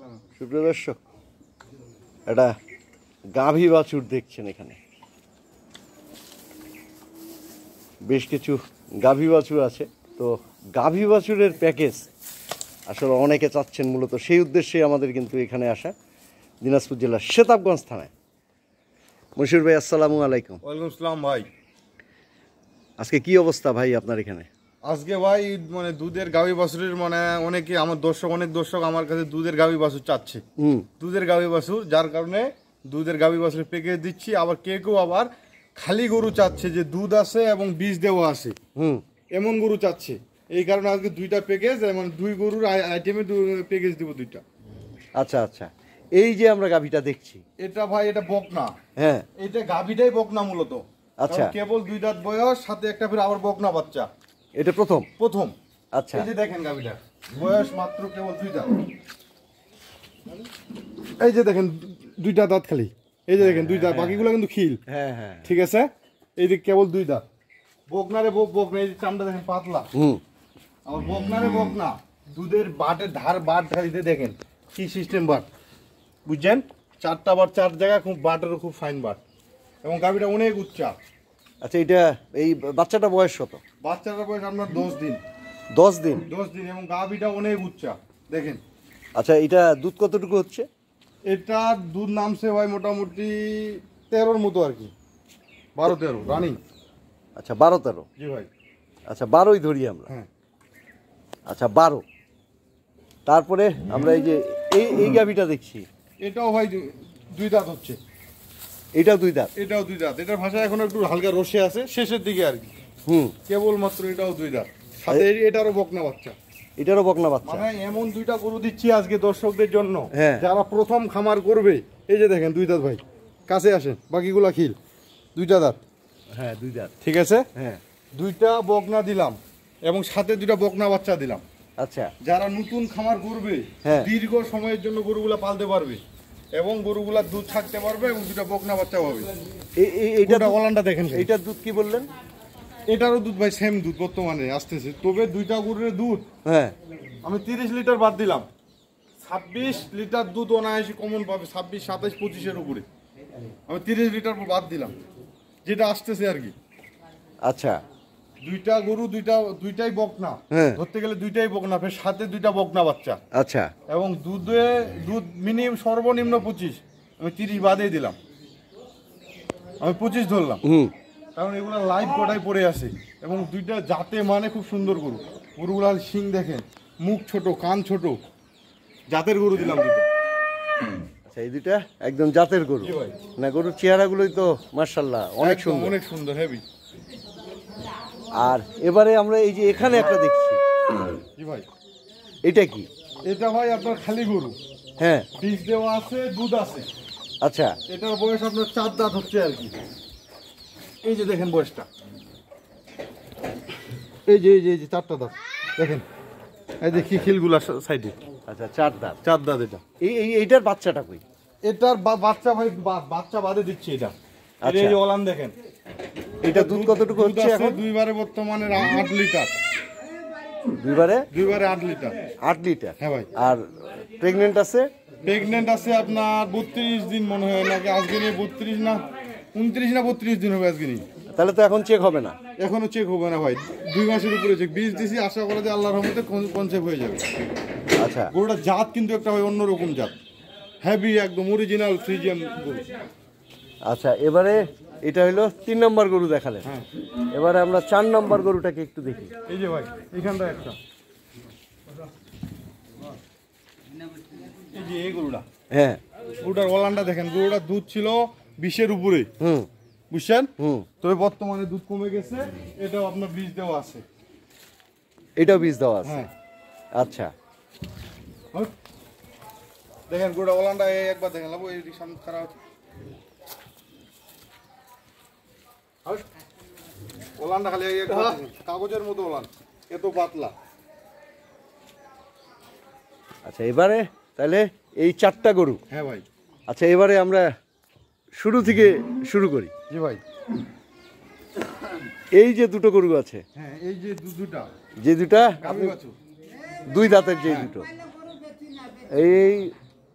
সুপ্রিয় দর্শক, একটা গাভী বাছুর দেখছেন এখানে। বেশ কিছু গাভী বাছুর আছে। তো গাভী বাছুরের প্যাকেজ আসলে অনেকে চাচ্ছেন, মূলত সেই উদ্দেশ্যে আমাদের কিন্তু এখানে আসা, দিনাজপুর জেলার সেতাবগঞ্জ থানায়। মশিউর ভাই, আসসালামু আলাইকুম। ওয়ালাইকুম আসসালাম ভাই। আজকে কি অবস্থা ভাই আপনার এখানে? আজকে ভাই মানে দুধের গাভী বাছুরের মানে অনেকে অনেক দর্শক আমার কাছে দুধের গাভী বাছুর চাচ্ছে। দুধের গাভী বাছুর, যার কারণে দুধের গাভী বাছুরের প্যাকেজ দিচ্ছি। আবার কেউ আবার খালি গরু চাচ্ছে যে দুধ আছে এবং বীজ দেওয়া আছে, এমন গরু চাচ্ছে। এই কারণে আজকে দুইটা প্যাকেজ, এমন দুই গরুর আইটেমে প্যাকেজ দিব দুইটা। আচ্ছা আচ্ছা, এই যে আমরা গাভীটা দেখছি, এটা ভাই এটা বকনা। হ্যাঁ, এটা গাভীটাই বকনা মূলত। আচ্ছা, কেবল 2 দাঁত বয়স, সাথে একটা ফির আবার বকনা বাচ্চা। এটা প্রথম। আচ্ছা, এই যে দেখেন গাভীটা বয়স মাত্র কেবল 2 দাঁত। এই যে দেখেন 2টা দাঁত খালি, এই যে দেখেন 2 দাঁত, বাকিগুলো কিন্তু খিল। হ্যাঁ হ্যাঁ, ঠিক আছে। এই যে কেবল 2 দাঁত বকনারে বকনা। এই যে চামড়া দেখেন পাতলা। আর বকনারে বকনা, দুধের বাটের বাট ধারিতে দেখেন কি সিস্টেম বাট, বুঝছেন? 4টা বাট 4 জায়গায়, খুব বাটেরও খুব ফাইন বাট, এবং গাভীটা অনেক উচ্চা। আচ্ছা, এটা এই বাচ্চাটা বয়স কত? বাচ্চাটার বয়স আপনার 10 দিন। 10 দিন? 10 দিন, এবং গাভীটা অনেক উচ্চা দেখেন। আচ্ছা, এটা দুধ কতটুকু হচ্ছে? এটা দুধ নামছে ভাই মোটামুটি 13-র মতো আর কি, 12-13 রানিং। আচ্ছা, 12-13। জি ভাই। আচ্ছা, 12ই ধরি আমরা। হ্যাঁ। আচ্ছা, 12। তারপরে আমরা এই যে এই গাভীটা দেখছি, এটাও ভাই 2 দাঁত হচ্ছে। এটাও 2 দাঁত? এটাও 2 দাঁত। এটার ভাষা এখন একটু হালকা রসে আছে, শেষের দিকে আর কি। কেবলমাত্র এটাও 2 দাঁত, সাথে এটারও বকনা বাচ্চা। এটারও বকনা বাচ্চা। মানে এমন 2টা গরু দিচ্ছি আজকে দর্শকদের জন্য, হ্যাঁ, যারা প্রথম খামার করবে। এই যে দেখেন 2 দাঁত ভাই, কাছে আসেন, বাকিগুলা খিল। 2টা দাঁত। হ্যাঁ, 2 দাঁত। ঠিক আছে। হ্যাঁ, 2টা বকনা দিলাম, এবং সাথে 2টা বকনা বাচ্চা দিলাম। আচ্ছা, যারা নতুন খামার করবে, দীর্ঘ সময়ের জন্য গরুগুলা পালতে পারবে, এবং গরুগুলা দুধ ছাড়তে পারবে, এবং 2টা বকনা বাচ্চা হবে। এইটা ওলানটা দেখেন, এইটার দুধ কি বললেন? এটারও দুধ ভাই সেম দুধ বর্তমানে আসতেছে, তবে 2টা গরুর দুধ, হ্যাঁ, আমি 30 লিটার বাদ দিলাম। 26 লিটার দুধ অনায়াসে কমন পাবে, 26, 27, 25-এর উপরে। আমি 30 লিটার বাদ দিলাম, যেটা আসতেছে আর কি। আচ্ছা, 2টা গরু, দুইটাই বকনা, ধরতে গেলে 2টাই বকনা, ফের সাথে 2টা বকনা বাচ্চা। আচ্ছা, এবং দুধ মিনিমাম সর্বনিম্ন 25, আমি 30 বাদেই দিলাম, আমি 25 ধরলাম। কারণ এগুলো লাইভ গোটাই পড়ে আছে, এবং 2টা জাতে মানে খুব সুন্দর গরু। গরুগুলার শিং দেখেন, মুখ ছোট, কান ছোট, জাতের গরু দিলাম 2টা। আচ্ছা, এই 2টা একদম জাতের গরু না? গরুর চেহারাগুলোই তো মাশাআল্লাহ অনেক সুন্দর, অনেক সুন্দর, হেভি। আর এবারে আমরা এই যে এখানে একটা দেখছি, জি ভাই, এটা কি? এটা ভাই আপনার খালি গরু, হ্যাঁ, বীজ দেওয়া আছে, দুধ আছে। আচ্ছা, এটার বয়স আপনার 4 দাঁত হচ্ছে আর কি। এই যে দেখেন বয়সটা, এই যে 4টা দাঁত দেখেন, এই যে খিলগুলা সাইডে। আচ্ছা, 4 দাঁত। 4 দাঁত। এটা এইটার বাচ্চাটা কই? এটার বাচ্চা ভাই, বাচ্চা বাদে দিচ্ছে এটা। এই যে ওলান দেখেন। এটা দুধ কতটুকু হচ্ছে এখন? 2 বারে বর্তমানে 8 লিটার। 2 বারে 8 লিটার। 8 লিটার? হ্যাঁ ভাই। আর প্রেগনেন্ট আছে? প্রেগনেন্ট আছে আপনার 32 দিন মনে হয়, নাকি আজকে নিয়ে 32 না 29 না 32 দিন হবে আজকে নিয়ে। তাহলে তো এখন চেক হবে না? এখনো চেক হবে না ভাই, 2 মাসের উপরে চেক। বীজ দিছি, আশা করা যায় আল্লাহর রহমতে কনসেপ্ট হয়ে যাবে। আচ্ছা, গরুটা জাত কিন্তু একটা হয় অন্যরকম জাত, হেভি, একদম অরিজিনাল ফ্রিজিয়ান গরু। আচ্ছা, এবারে এটা হলো 3 নম্বর গরু দেখালেন। হ্যাঁ, এবারে আমরা 4 নম্বর গরুটাকে একটু দেখি। এই যে ভাই এখানটা একটা, এই যে এই গরুটা। হ্যাঁ, গরুটার ওলানটা দেখেন। গরুটার দুধ ছিল 20-এর উপরে, বুঝছেন? তবে বর্তমানে দুধ কমে গেছে। এটাও আপনার বীজ দেওয়া আছে। এটাও বীজ দেওয়া আছে? হ্যাঁ। আচ্ছা, দেখেন গরুটা ওলানটা একবার দেখেন, লাভ এই সামনে খারাপ আছে। ওলানটা খালি কাগজের মতো ওলান, এত পাতলা। আচ্ছা, এবারে তাহলে এই 4টা গরু। হ্যাঁ ভাই। আচ্ছা, এবারে আমরা শুরু থেকে শুরু করি। জি ভাই। এই যে 2টো গরু আছে, হ্যাঁ, এই যে 2টা, যে 2টা 2 দাঁতের, যে 2টো, এই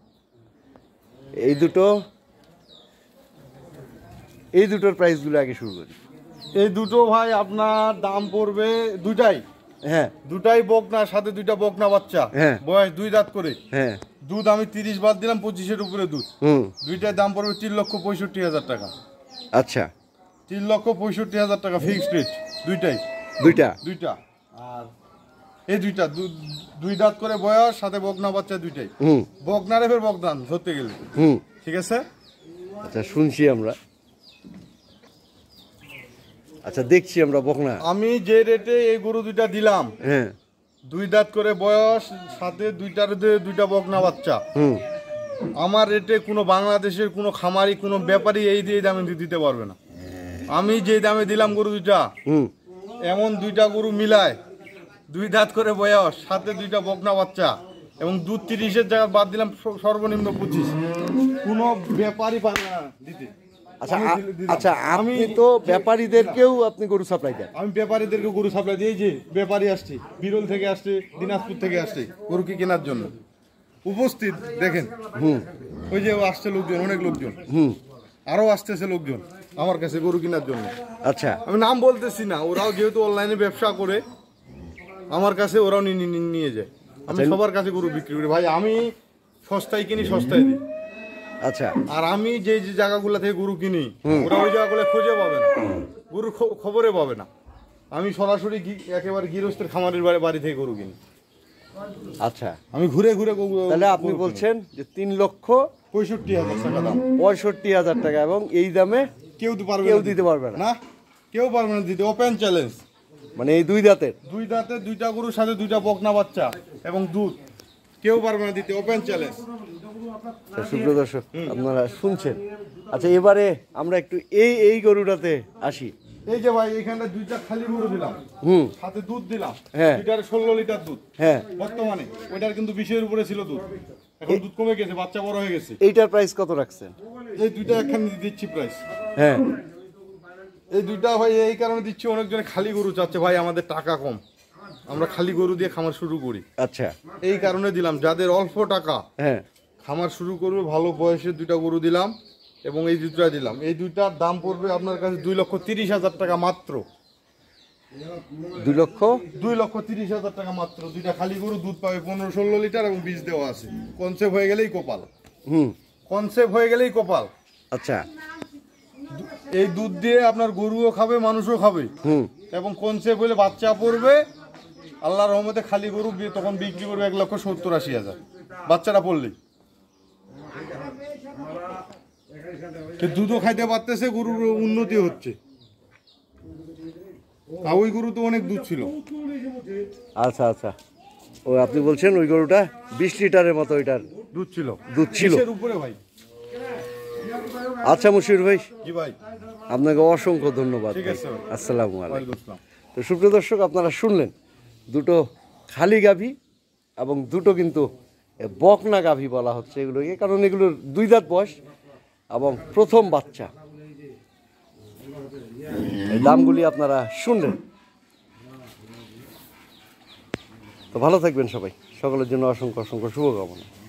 এই দুটোর প্রাইসগুলো আগে শুরু করি। এই দুটো ভাই আপনার দাম পড়বে দুটাই, হ্যাঁ দুটাই বকনার সাথে দুইটা বকনা বাচ্চা, হ্যাঁ। বয়স 2 দাঁত করে। হ্যাঁ দুধ আমি 30 বাদ দিলাম, 25-এর উপরে দুধ। দুইটার দাম পড়বে 3,65,000 টাকা। আচ্ছা 3,65,000 টাকা ফিক্সড রেট দুইটাই। দুইটা আর এই দুইটা 2 দাঁত করে বয়স, সাথে বকনা বাচ্চা দুইটাই। বকনারে ফের বকনান ধরতে গেলে, ঠিক আছে। আচ্ছা শুনছি আমরা, আচ্ছা দেখছি আমরা বকনা। আমি যে রেটে এই গরু দুইটা দিলাম, হ্যাঁ 2 দাঁত করে বয়স, সাথে দুইটা বকনা বাচ্চা, আমার রেটে কোনো বাংলাদেশের কোনো খামারি, কোনো ব্যাপারী এই দিয়ে দামে দিতে পারবে না। আমি যে দামে দিলাম গরু দুইটা, এমন দুইটা গরু মিলায় 2 দাঁত করে বয়স, সাথে দুইটা বকনা বাচ্চা, এবং দুধ 30-এর জায়গায় বাদ দিলাম সর্বনিম্ন 25। কোনো ব্যাপারী পারবে না দিতে। আচ্ছা আচ্ছা, আপনি তো ব্যাপারীদেরকেও আপনি গরু সাপ্লাই দেন? আমি ব্যাপারীদেরকে গরু সাপ্লাই দিই। যে ব্যাপারী আসছে, বিরল থেকে আসছে, দিনাজপুর থেকে আসছে গরু কি কেনার জন্য উপস্থিত, দেখেন ওই যে আসছে লোকজন, অনেক লোকজন, আরো আসতেছে লোকজন আমার কাছে গরু কেনার জন্য। আচ্ছা আমি নাম বলতেছি না, ওরাও যেহেতু অনলাইনে ব্যবসা করে আমার কাছে ওরাও নিয়ে যায়। আমি সবার কাছে গরু বিক্রি করি ভাই, আমি সস্তায় কিনি, সস্তায় দিই। আচ্ছা, আর আমি যে যে জায়গাগুলো থেকে গরু কিনি, ওরা ওই জায়গাগুলো খুঁজে পাবে না, গরুর খবরে পাবে না। আমি সরাসরি একেবারে গৃহস্থের খামারের বাড়ি থেকে গরু কিনি। আচ্ছা, আমি ঘুরে ঘুরে তাহলে আপনি বলছেন যে 3,65,000 টাকা দাম, 65,000 টাকা, এবং এই দামে কেউ দিতে পারবে না? না, কেউ পারবে না দিতে। Open challenge. মানে এই 2 দাঁতের দুইটা গরুর সাথে দুইটা বকনা বাচ্চা এবং দুধ, কেউ পারবে না দিতে। Open challenge. সুপ্রিয় দর্শক, আপনারা শুনছেন। আচ্ছা, এবারে আমরা একটু এই গরুটাতে আসি। এই যে ভাই, এখানটা দুইটা খালি গরু দিলাম, সাথে দুধ দিলাম, হ্যাঁ, দুইটার 16 লিটার দুধ। হ্যাঁ, বর্তমানে ওইটার কিন্তু 20-এর উপরে ছিল দুধ, এখন দুধ কমে গেছে, বাচ্চা বড় হয়ে গেছে। এইটার প্রাইস কত রাখছেন? এই দুইটা একখানে দিচ্ছি প্রাইস। হ্যাঁ, এই দুইটা ভাই এই কারণে দিচ্ছি, অনেকজনে খালি গরু চাচ্ছে ভাই, আমাদের টাকা কম, আমরা খালি গরু দিয়ে খামার শুরু করি। আচ্ছা, এই কারণে দিলাম। যাদের অল্প টাকা, হ্যাঁ, খামার শুরু করবে, ভালো বয়সের দুইটা গরু দিলাম, এবং এই দুইটা দিলাম। এই দুইটার দাম পড়বে আপনার কাছে 2,30,000 টাকা মাত্র। 2,30,000 টাকা মাত্র। দুইটা খালি গরু, দুধ পাবে 15-16 লিটার এবং বীজ দেওয়া আছে। কনসেপ্ট হয়ে গেলেই কপাল। কনসেপ্ট হয়ে গেলেই কপাল। আচ্ছা, এই দুধ দিয়ে আপনার গরুও খাবে, মানুষও খাবে, এবং কনসেপ্ট হলে বাচ্চা পড়বে। আল্লাহর রহমতে খালি গরু তখন বিক্রি করবে 1,70,000-80,000 বাচ্চারা পড়লেই। দুধও খাইতে পারতেছে, গরুর উন্নতি হচ্ছে। ওই গরু তো অনেক দুধ ছিল। আচ্ছা আচ্ছা, ও আপনি বলছেন ওই গরুটা 20 লিটারের মতো ওইটার দুধ ছিল। উপরে ভাই। আচ্ছা মুশির ভাই, জি ভাই, আপনাকে অসংখ্য ধন্যবাদ। ঠিক আছে, আসসালামু আলাইকুম। আসসালাম। তো সুপ্রিয় দর্শক, আপনারা শুনলেন দুটো খালি গাভী, এবং দুটো কিন্তু বকনা গাভী বলা হচ্ছে এগুলোকে, কারণ এগুলোর 2 দাঁত বয়স এবং প্রথম বাচ্চা। এই দামগুলি আপনারা শুনলেন। তো ভালো থাকবেন সবাই, সকলের জন্য অসংখ্য অসংখ্য শুভকামনা।